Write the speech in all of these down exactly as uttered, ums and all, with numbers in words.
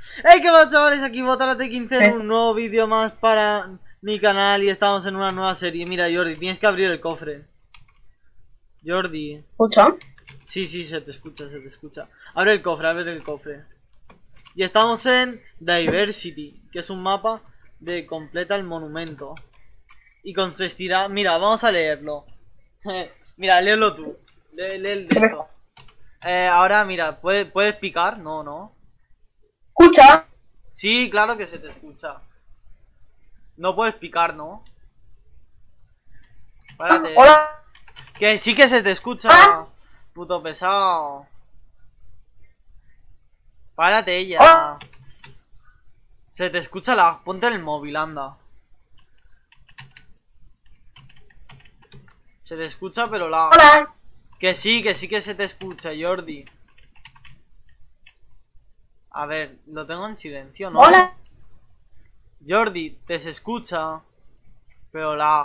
¡Hey, qué más, chavales! Aquí Botarate quince en ¿Eh? un nuevo vídeo más para mi canal y estamos en una nueva serie. Mira, Jordi, tienes que abrir el cofre. Jordi. ¿Escucha? Sí, sí, se te escucha, se te escucha. Abre el cofre, abre el cofre. Y estamos en Diversity, que es un mapa de completa el monumento. Y consistirá... Mira, vamos a leerlo. Mira, léelo tú. Lee, lee el de esto. Eh, ahora, mira, ¿puedes, ¿puedes picar? No, no. ¿Escucha? Sí, claro que se te escucha. No puedes picar, ¿no? Párate. Hola. Que sí que se te escucha. ¿Ah? Puto pesado. Párate ya. Hola. Se te escucha la... Ponte el móvil, anda. Se te escucha pero la... Hola. Que sí, que sí que se te escucha, Jordi. A ver, lo tengo en silencio, ¿no? Hola. Jordi, te se escucha pero lag.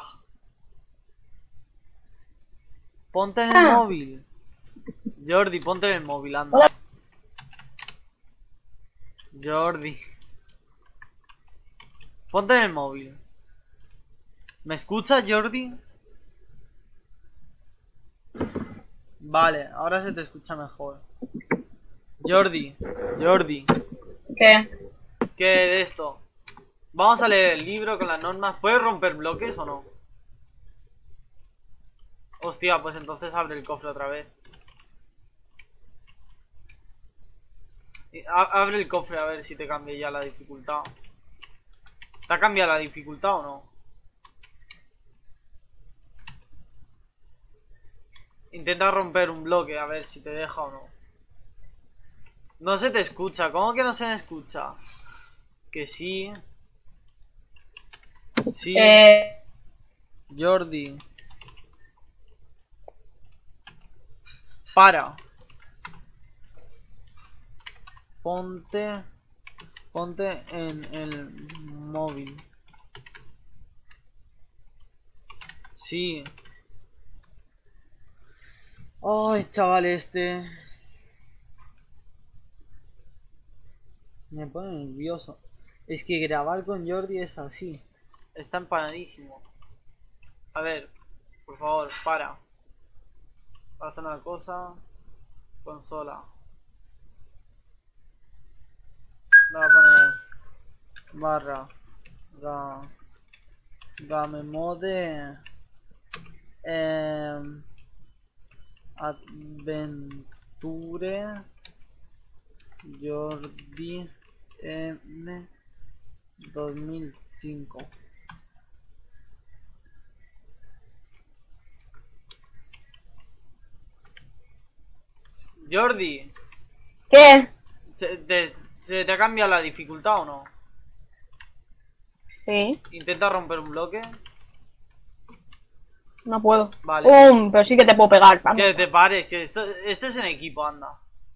Ponte en el Ah. móvil. Jordi, ponte en el móvil, anda. Hola. Jordi. Ponte en el móvil. ¿Me escuchas, Jordi? Vale, ahora se te escucha mejor. Jordi, Jordi, ¿Qué? ¿qué de esto? Vamos a leer el libro con las normas. ¿Puedes romper bloques o no? Hostia, pues entonces abre el cofre otra vez. Y a- Abre el cofre a ver si te cambia ya la dificultad. ¿Te ha cambiado la dificultad o no? Intenta romper un bloque a ver si te deja o no. No se te escucha. ¿Cómo que no se me escucha? Que sí. Sí. Eh, Jordi. Para. Ponte. Ponte en el móvil. Sí. Ay, chaval, este. Me pone nervioso. Es que grabar con Jordi es así. Está empanadísimo. A ver, por favor, para. Haz una cosa. Consola. Le voy a poner barra ga, game mode eh, adventure Jordi M dos mil cinco. Jordi, ¿Qué? ¿se te, ¿se te ha cambiado la dificultad o no? Sí, Intenta romper un bloque. no puedo. Vale. Um, pero sí que te puedo pegar. Vamos. Que te pares, que esto, este es en equipo, anda.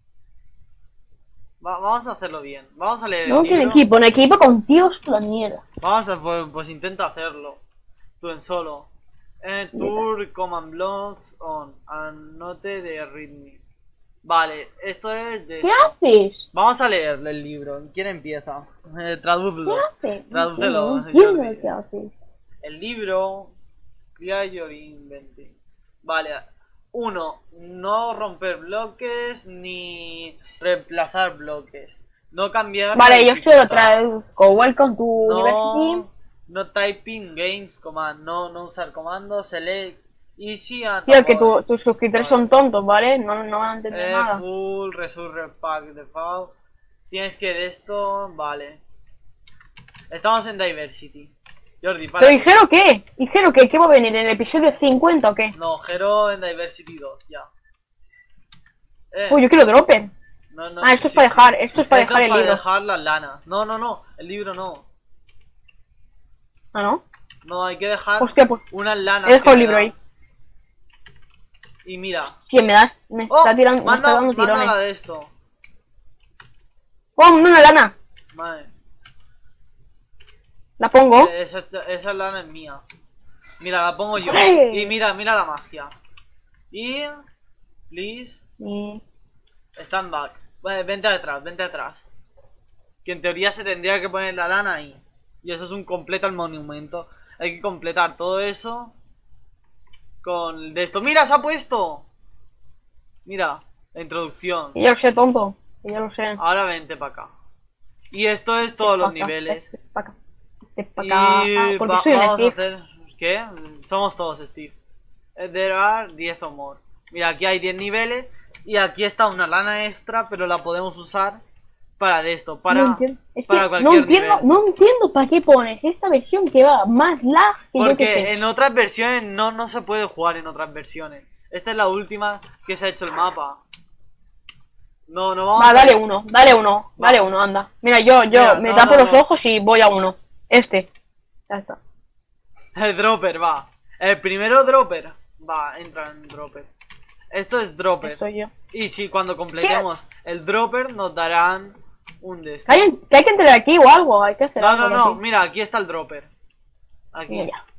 Va- vamos a hacerlo bien. Vamos a leer No el que en libro. equipo, en equipo contigo es la mierda. Vamos a, pues, pues intenta hacerlo. Tú en solo. Eh, tour, command blocks, on. Anote de readme. Vale, esto es de... ¿Qué haces? Vamos a leer el libro. ¿Quién empieza? Eh, ¿Qué tradúcelo. haces? Tradúcelo, No entiendo Jordi. qué haces. El libro... Clear your inventory. Vale. Uno, no romper bloques ni reemplazar bloques. No cambiar. la Vale, yo se lo dificultad. traduzco. Welcome to No, University. no typing games command. No, no usar comandos. Select easy and Tío, que tu- avoid. tus suscriptores Vale. son tontos, ¿vale? No, no van a entender Eh, nada. full, resurrect pack default. Tienes que de esto. Vale. Estamos en Diversity. Jordi, para. ¿Pero Igero qué? ¿Igero qué? ¿Qué va a venir? ¿En el episodio cincuenta o qué? No, Hero en Diversity dos, ya. Eh, Uy, yo quiero dropen. no, no, Ah, esto es sí, para sí. dejar, esto es para Esto dejar es el para libro. dejar las lanas. No, no, no. El libro no. Ah, ¿no? No, hay que dejar Hostia, pues unas lanas. he dejado que el me libro da. ahí. Y mira. Sí, me das, me Oh, está tirando, me manda, está dando manda la tirones. de esto. ¡Oh, una lana! Vale. La pongo. Eh, Esa, esa lana es mía. Mira, la pongo yo. ¡Ay! Y mira, mira la magia. Y... Please. Y... Stand back. Vale, vente atrás, vente atrás. Que en teoría se tendría que poner la lana ahí. Y eso es un completa el monumento. Hay que completar todo eso con de esto. ¡Mira, se ha puesto! Mira, la introducción. Y yo lo sé, tonto. Y yo lo sé. Ahora vente para acá. Y esto es todos los Pa' acá, niveles. este pa' acá, este pa' acá. Y Ah, porque va- soy un vamos a Steve. hacer... ¿Qué? Somos todos Steve. Eh, There are diez or more. Mira, aquí hay diez niveles. Y aquí está una lana extra, pero la podemos usar para de esto, para, no entiendo, es que para no cualquier entiendo, nivel. no entiendo para qué pones esta versión que va más lag que yo que Porque sé. en otras versiones no, no se puede jugar en otras versiones. Esta es la última que se ha hecho el mapa. No, no vamos Va, a... dale uno, dale uno, dale uno, anda. Mira, yo, yo Mira, me no, tapo no, los no. ojos y voy a uno. Este. Ya está. El dropper, va. El primero dropper. Va, entra en dropper. Esto es dropper. Soy yo. Y si cuando completemos el dropper nos darán un de estos. Que hay, que hay que entrar aquí o algo, hay que hacer No, algo. no, no, aquí. mira, aquí está el dropper. Aquí. Mira ya.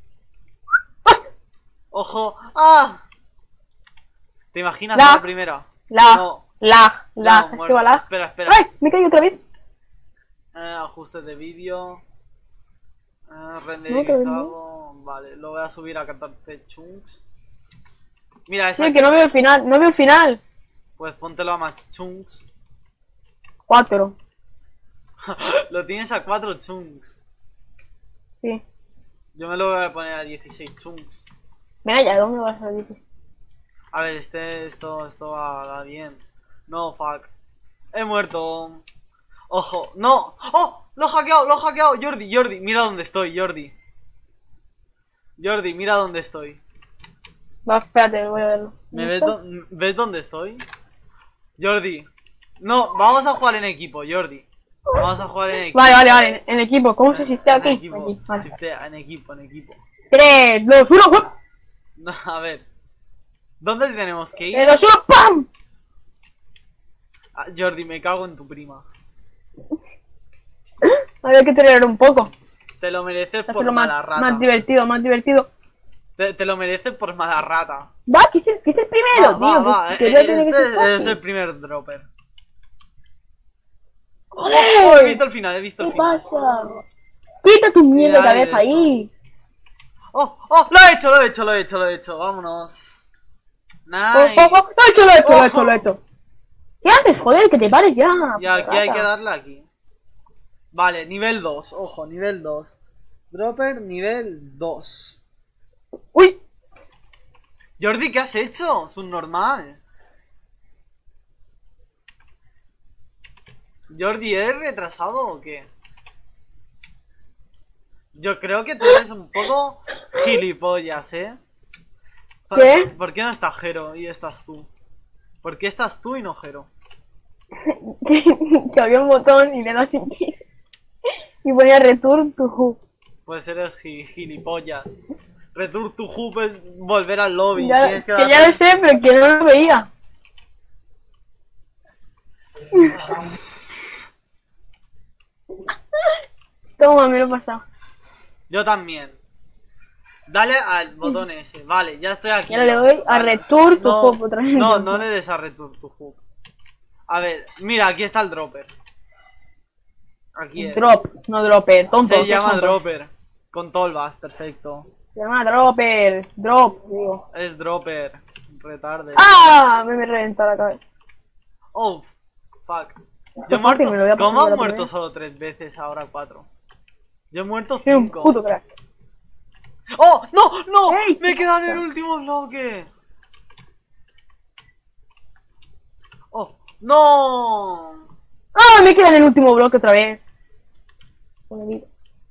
Ojo. ¡Ah! ¿Te imaginas La- la primera? La, No. la, la, No, es muerto. que va la. Espera, espera. ¡Ay! Me caí otra vez. Eh, ajustes de vídeo. Eh, No, renderizado. Vale, lo voy a subir a catorce chunks. Mira, esa Sí, que no veo el final, no veo el final. Pues póntelo a más chunks. Cuatro. Lo tienes a cuatro chunks. Sí. Yo me lo voy a poner a dieciséis chunks. Mira ya, ¿dónde vas a ir? A ver, este, esto, esto va, va bien. No, fuck. He muerto. Ojo, no. ¡Oh! Lo he hackeado, lo he hackeado. Jordi, Jordi, mira dónde estoy, Jordi. Jordi, mira dónde estoy. Va, espérate, voy a verlo. ¿Me ves, dó- ¿Ves dónde estoy? Jordi. No, vamos a jugar en equipo, Jordi. Vamos a jugar en equipo. Vale, vale, vale. En equipo, ¿cómo se asiste En aquí? equipo, Aquí, vale. shiftea, en equipo, en equipo. tres, dos, uno, No, a ver. ¿Dónde tenemos que ir? tres, dos, uno, ¡pam! Ah, Jordi, me cago en tu prima. Había que acelerar un poco. Te lo mereces por Hacerlo mala más, rata. más divertido, más divertido. Te, te lo mereces por mala rata. Va, que es el, que es el primero, Va, tío. va, va. que- que eh, ya eh, tiene que ser Este es fácil. el primer dropper. ¡Joder! Oh, he visto el final, he visto el ¿Qué final. pasa? Quita tu mierda de Mira, cabeza esto. ahí. Oh, oh, lo he hecho, lo he hecho, lo he hecho, lo he hecho. Vámonos. Oh, Nice. oh, oh, lo he hecho, lo he hecho, lo he hecho, Ojo. lo he hecho. ¿Qué haces, joder? Que te pares ya. Y aquí hay rata. que darle aquí. Vale, nivel dos. Ojo, nivel dos. Dropper nivel dos. Uy, Jordi, ¿qué has hecho? Es un normal. Jordi, ¿eres retrasado o qué? Yo creo que tú eres un poco gilipollas, ¿eh? ¿Por ¿Qué? ¿Por qué no está Jero y estás tú? ¿Por qué estás tú y no Jero? que, que había un botón y le das sin ti. Y ponía return to who. Pues eres gi- gilipollas. Return to Hoop es volver al lobby. Ya, Tienes que que darle- ya lo sé, pero que no lo veía. Toma, me lo he pasado. Yo también. Dale al botón ese. Vale, ya estoy aquí. Y ahora le doy a Vale. return to No, hop otra vez. No, no le des a Return to Hoop. A ver, mira, aquí está el dropper. Aquí es. Drop, no dropper, tonto. Se qué llama tonto. dropper. Con tolvas, perfecto. Se llama dropper, drop, digo. Es dropper. Retarde. ¡Ah! Me me reventó la cabeza. Oh, fuck. Esto Yo he es fácil, muerto. me lo voy a ¿Cómo pasar han la muerto primera. solo tres veces? Ahora cuatro. Yo he muerto Soy un cinco. puto crack. ¡Oh! ¡No! ¡No! Ey, ¡Me he ¿qué quedado en el pasa? último bloque! ¡Oh! ¡No! ¡Ah! Me queda en el último bloque otra vez. Joder.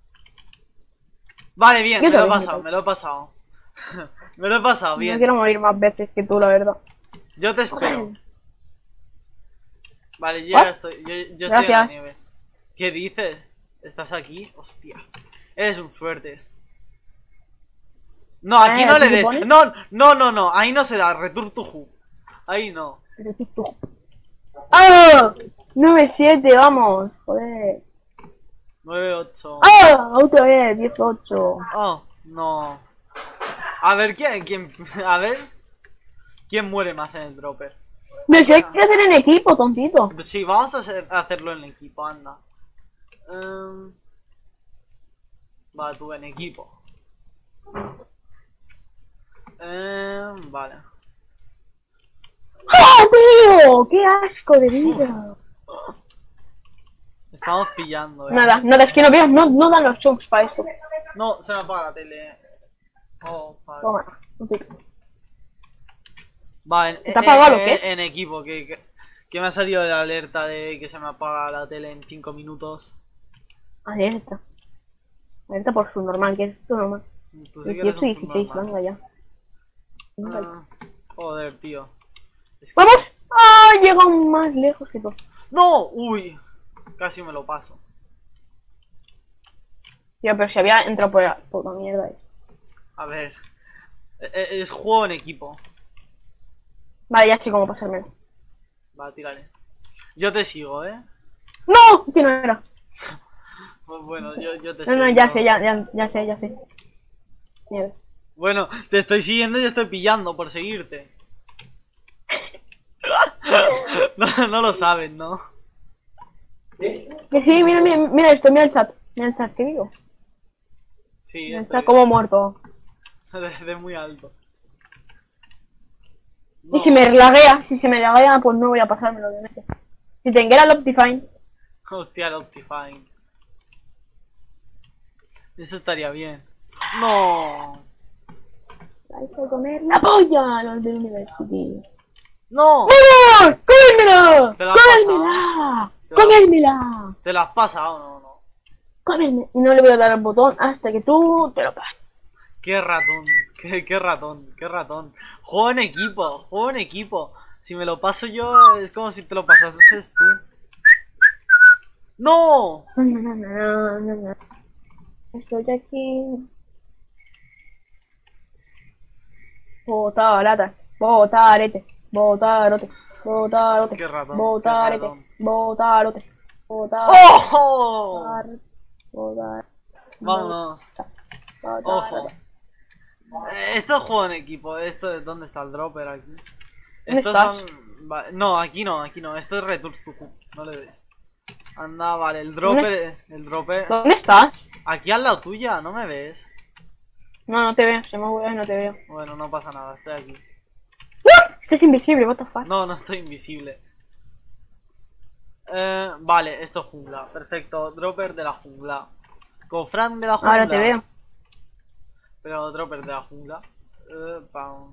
Vale, bien, Yo me lo he también, pasado, me me lo he pasado. Me lo he pasado, No bien. quiero morir más veces que tú, la verdad. Yo te espero. Joder. Vale, yo ¿What? ya estoy, yo, yo estoy en la Gracias. nieve. ¿Qué dices? ¿Estás aquí? Hostia. Eres un suertes. No, aquí Eh, no le ¿tú des. pones? No, no, no, no. Ahí no se da. Return to Hoop. Ahí no. Pero sí tú. ¡Ah! nueve siete, vamos. Joder. nueve ocho. ¡Ah! Otra vez, diez ocho. Oh, no. A ver, ¿quién, quién, a ver, ¿quién muere más en el dropper? Me sé que hacer en equipo, tontito. Sí, vamos a hacer- a hacerlo en equipo, anda. Um, va, tú en equipo. Um, vale. ¡Ah, tío! ¡Qué asco de vida! Estamos pillando, eh. Nada, nada, es que no veas, no, no dan los chunks para esto. No, se me apaga la tele. Oh, fuck. Toma, un pico. Va, en, ¿Te ha apagado en, o qué? en equipo, que, que, que me ha salido la alerta de que se me apaga la tele en cinco minutos. Alerta. Alerta por su normal, que es tu normal. Tú sí que dieciocho eres un dieciséis, normal. venga ya. Ah, joder, tío. Es que- ¡Vamos! ¡Ah! Llega más lejos que tú. ¡No! ¡Uy! Casi me lo paso. Tío, pero si había entrado por la puta mierda. A ver. E- e- Es juego en equipo. Vale, ya sé cómo pasármelo. Va, tírale. Yo te sigo, ¿eh? ¡No! Que no era. Pues bueno, yo, yo te No, sigo. no, ya sé, ya, ya, ya sé, ya sé. Mierda. Bueno, te estoy siguiendo y estoy pillando por seguirte. No, no lo saben, ¿no? Que sí, mira, mira, mira esto, mira el chat. Mira el chat, ¿qué digo? Sí, Está estoy como muerto. desde muy alto. Y No. si me laguea, si se me laguea, pues no voy a pasármelo, obviamente. Si tenga el Optifine. Hostia, el Optifine. Eso estaría bien. No. Vais a comer la polla, los del University. No. ¡Vamos! ¡Cómérmela! Te la has ¡Cómérmela! Te la- ¡Cómérmela! ¿Te lo has pasado? No, no. ¡Cómérmela! Y no le voy a dar al botón hasta que tú te lo pases. Qué ratón. Qué, qué ratón. Qué ratón. Juego en equipo. Juego en equipo. Si me lo paso yo, es como si te lo pasases tú. ¡No! No, no, no, no, no. Estoy aquí. Botarate, botarete, botarote, botarote, Qué ratón, botarete, qué ratón. botarote, botarote, ¡Ojo! botar, Vámonos. Ojo. botarote. Eh, Esto es juego en equipo. Esto es ¿dónde está el dropper aquí? Estos está? son. va- No, aquí no, aquí no. Esto es Return to Home. No le ves. Anda, vale, el dropper. El dropper. ¿Dónde estás? Aquí al lado tuya, ¿no me ves? No, no te veo, se me ha y no te veo. Bueno, no pasa nada, estoy aquí. ¡Ah! Estás invisible, what the fuck. No, no estoy invisible. Eh, vale, esto es jungla. Perfecto, dropper de la jungla. Cofran de la jungla. Ahora te veo. Pero dropper de la jungla. Eh, pam.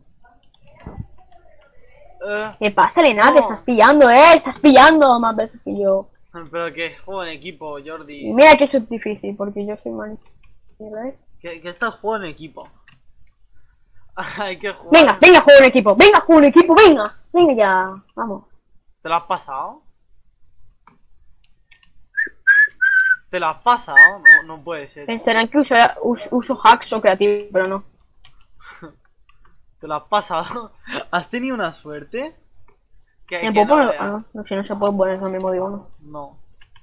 Eh, ¿Qué pasa, Elena? Te No. estás pillando, eh. Estás pillando más veces que yo. pero que es juego en equipo, Y Jordi. mira que eso es difícil, porque yo soy mal. Mierda, ¿eh? Que, que esto es juego en equipo. Hay que jugar. Venga, venga, juego en equipo, venga, juego en equipo, venga. Venga ya, vamos. ¿Te lo has pasado? ¿Te lo has pasado? No, no puede ser. Pensarán que uso, uso, uso hacks o creativo, pero no. ¿Te lo has pasado? ¿Has tenido una suerte? Que, ¿Me que puedo no poner? veas. Ah, no, no, si no se puede poner eso mismo, digo, no. No.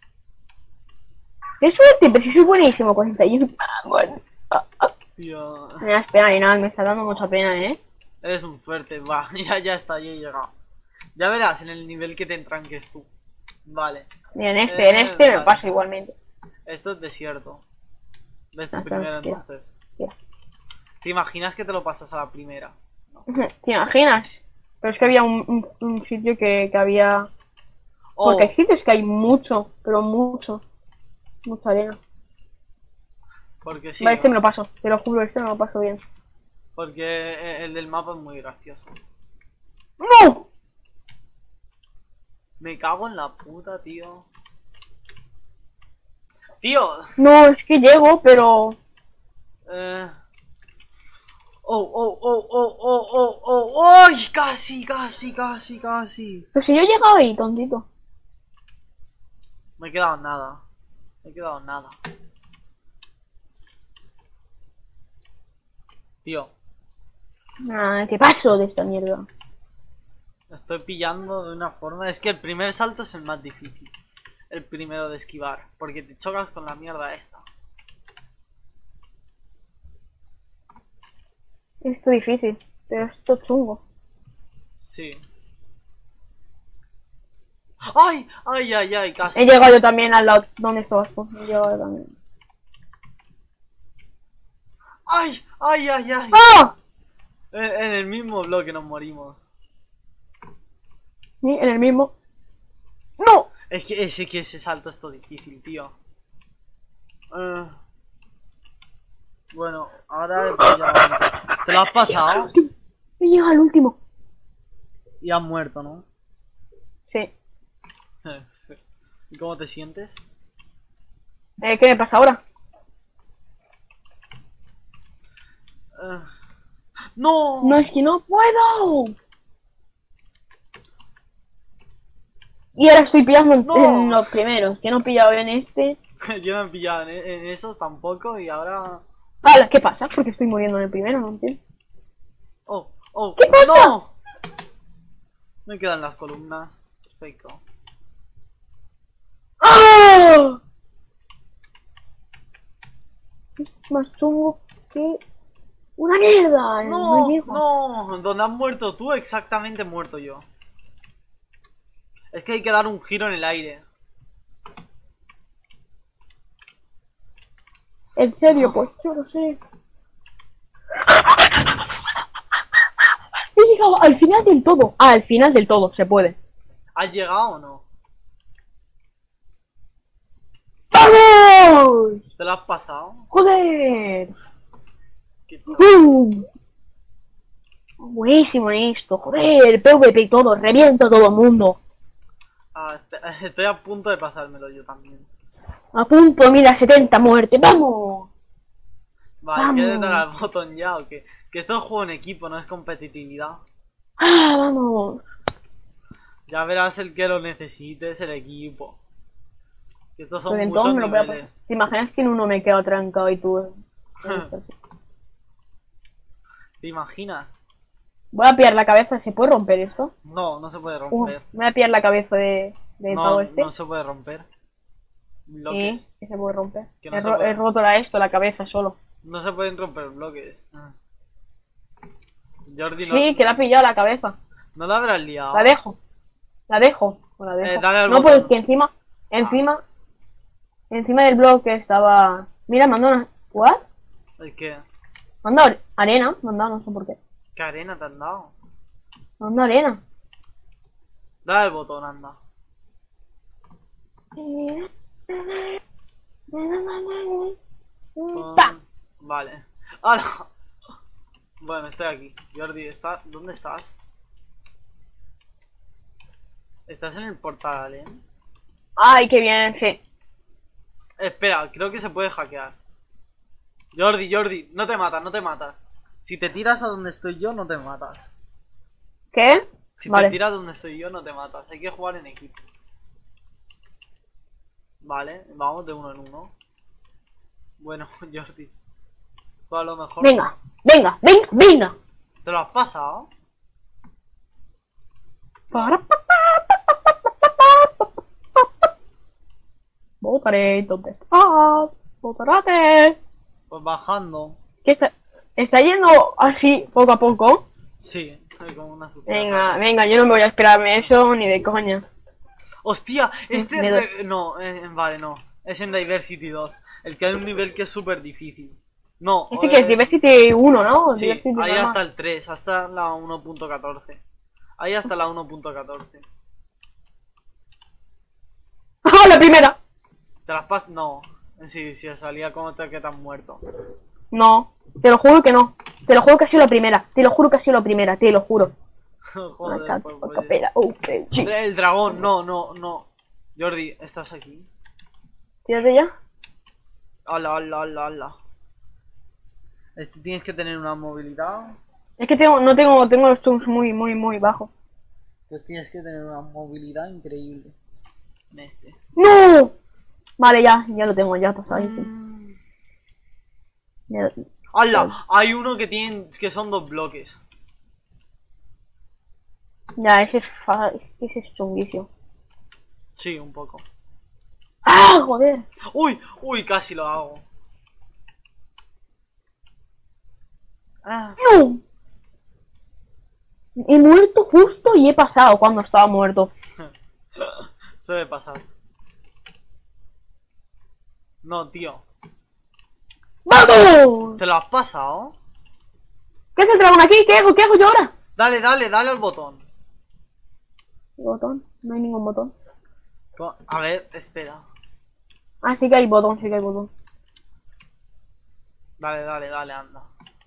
¡Qué suerte! Pero si soy buenísimo con esta. Yo... Ah, bueno. Ah, ah. Tío. Me da pena ni nada, me está dando mucha pena, ¿eh? Eres un fuerte. Va, ya, ya está, ya he llegado. Ya verás en el nivel que te entranques tú. Vale. Mira, en este, en Eh, este me vale. pasa igualmente. Esto es desierto. ¿Ves tu Ah, primero tira, entonces? tira. ¿Te imaginas que te lo pasas a la primera? ¿Te imaginas? Pero es que había un, un, un sitio que, que había... Oh, Porque hay sitios que hay mucho, pero mucho. Mucha arena. porque sí. Vale, este me lo paso, te lo juro, este me lo paso bien. Porque el del mapa es muy gracioso. ¡No! Me cago en la puta, tío. Tío. No, es que llego, pero... Eh... Oh, oh, oh, oh, oh, oh, oh, ¡ay! Casi, casi, casi, casi. Pero si yo he llegado ahí, tontito. Me he quedado en nada. Me he quedado en nada. Tío, Ah, ¿qué paso de esta mierda? estoy pillando de una forma. Es que el primer salto es el más difícil. El primero de esquivar. Porque te chocas con la mierda esta. Esto es difícil, pero esto es chungo. Sí. ¡Ay! ¡Ay, ay, ay! Casi. He llegado yo también al lado donde estabas tú. He llegado yo también. ¡Ay! ¡Ay, ay, ay! ¡Ah! En, en el mismo bloque nos morimos. Sí, en el mismo. ¡No! Es que ese que ese salto es todo difícil, tío. Eh, bueno, ahora pues ya- ¿te lo has pasado? He llegado al último. Y has muerto, ¿no? Sí. ¿Y cómo te sientes? Eh, ¿Qué me pasa ahora? Eh, ¡No! No, es que no puedo. Y ahora estoy pillando en, No. en los primeros, que no he pillado en este. Yo no he pillado en, en esos tampoco y ahora... ¡Hala! ¿Qué pasa? Porque estoy muriendo en el primero, no entiendo. ¡Oh! ¡Oh! ¿Qué pasa? ¡No! Me quedan las columnas. Perfecto. ¡Ah! Es más chungo que una mierda. ¡No! llego. ¡No! Donde has muerto tú, exactamente he muerto yo. Es que hay que dar un giro en el aire. En serio, pues yo no sé. He llegado al final del todo. Ah, al final del todo, se puede. ¿Has llegado o no? ¡Vamos! ¿Te lo has pasado? ¡Joder! Qué chaval. ¡Uh! Buenísimo esto, joder, PvP y todo, reviento a todo el mundo. Ah, est- estoy a punto de pasármelo yo también. A punto, mira, setenta muertes, ¡vamos! Vale, Vamos. ¿quieres dar al botón ya o qué? Que esto es juego en equipo, no es competitividad. ¡Ah, vamos! Ya verás el que lo necesite es el equipo. Que estos son Pues muchos entonces me lo voy a niveles. pasar. ¿Te imaginas que en uno me quedo trancado y tú...? ¿Te imaginas? Voy a pillar la cabeza, ¿se puede romper esto? No, no se puede Uh, romper. voy a pillar la cabeza de, de no, pavo este. no se puede romper. Bloques. Sí, que se puede romper. Que no he, se ro- puede. he roto la esto, la cabeza solo. No se pueden romper bloques. Ah. Jordi, no, Sí, que la ha pillado la cabeza. no la habrás liado. La dejo. La dejo. O la dejo. Eh, dale al no, botón. pues que encima, encima, encima del bloque estaba... Mira, mandó una... ¿What? Es que... Mandó arena, mandó, no sé por qué. ¿Qué arena te han dado? Mandó arena. Dale al botón, anda. ¡Pa! Vale. ¡Hala! Bueno, estoy aquí. Jordi, ¿está... ¿dónde estás? ¿Estás en el portal, eh? Ay, qué bien, sí. Espera, creo que se puede hackear. Jordi, Jordi, no te matas, no te matas. Si te tiras a donde estoy yo, no te matas. ¿Qué? Si Vale. te tiras donde estoy yo, no te matas. Hay que jugar en equipo. Vale, vamos de uno en uno. Bueno, Jordi. Tú a lo mejor... Venga, venga, venga, venga. ¿Te lo has pasado? Votaré, ¿dónde estás? Votarate. Pues bajando. ¿Qué está? ¿Está yendo así, poco a poco? Sí, hay como una sucesión. Venga, venga, yo no me voy a esperarme eso ni de coña. Hostia, este... Me doy- re- No, eh, vale, no. Es en Diversity dos. El que hay un nivel que es súper difícil. No, Este que es es- Diversity uno, ¿no? Sí, Diversity ahí normal. hasta el tres, hasta la uno punto catorce. Ahí hasta la uno punto catorce. ¡Ah, la primera! ¿Te las pas... No. Sí, sí, salía como te que te has muerto. No, te lo juro que no. Te lo juro que ha sido la primera. Te lo juro que ha sido la primera, te lo juro. Joder, pues, pues, Capela, uh, qué chi- El dragón, no, no, no. Jordi, ¿estás aquí? Tírate ya. Ala, ala, ala, ala. Este, tienes que tener una movilidad. Es que tengo, no tengo, tengo los tunes muy, muy, muy bajos. Pues tienes que tener una movilidad increíble. En este. ¡No! Vale, ya, ya lo tengo, ya está pasadísimo. Mm. Ya- ¡Hala! Hay uno que tiene, que son dos bloques. Ya, ese es, fa- ese es chunguísimo. Sí, un poco. ¡Ah, joder! ¡Uy! ¡Uy! Casi lo hago. Ah. ¡No! He muerto justo y he pasado cuando estaba muerto. Suele pasar. No, tío. ¡Vamos! ¿Te lo has pasado? ¿Qué es el dragón aquí? ¿Qué hago? ¿Qué hago yo ahora? Dale, dale, dale al botón. ¿Botón? No hay ningún botón. Co- A ver, espera. Ah, sí que hay botón, sí que hay botón. Dale, dale, dale, anda.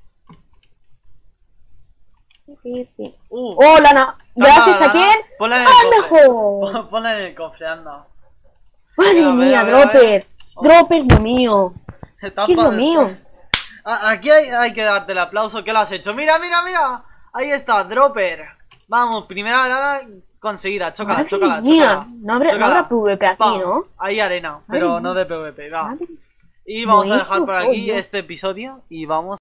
Sí, sí. Uh, ¡Hola, na! ¿Gracias Lana, a quién? ponla en el ¡Anda, cofre. jo! Ponla en el cofre, anda. ¡Madre A ver, mía, a ver, a ver. Dropper! Oh. ¡Dropper es lo mío! Está ¿Qué es lo padre, mío? está- A- Aquí hay, hay que darte el aplauso que lo has hecho. Mira, mira, mira. Ahí está, Dropper. Vamos, primera lana conseguida. Chócala, Madre chócala, mía. chócala. No habrá, no Chócala. habrá PvP aquí, Pa, ¿no? Hay arena, pero Madre no mía. de PvP. Va. Madre- Y vamos a Buenísimo, dejar por aquí coño. este episodio y vamos